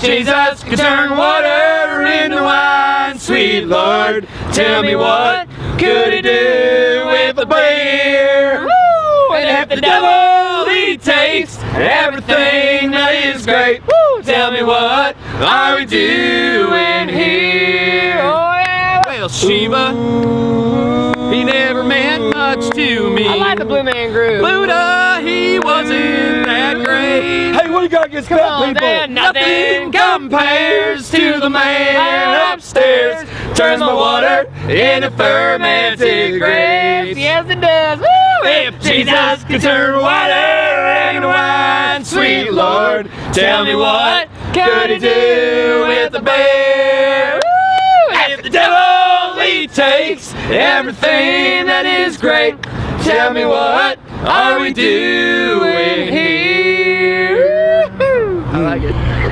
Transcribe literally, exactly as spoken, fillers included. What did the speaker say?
Jesus could turn water into wine, sweet Lord, tell me what could he do with a beer? Woo! And if the devil he takes everything that is great, woo! Tell me what are we doing here? Oh yeah! Well, Shiva, he never meant much to me. I like the Blue Man Group. Buddha, he wasn't that great. Hey, what do you got against Come fat on, people? Dan, Nothing compares to the man upstairs. Turns my water into fermented grapes. Yes, it does. Woo! If Jesus could turn water into wine, sweet Lord, tell me what could he do with a bear? If the devil he takes everything that is great, tell me what are we doing here? I like it.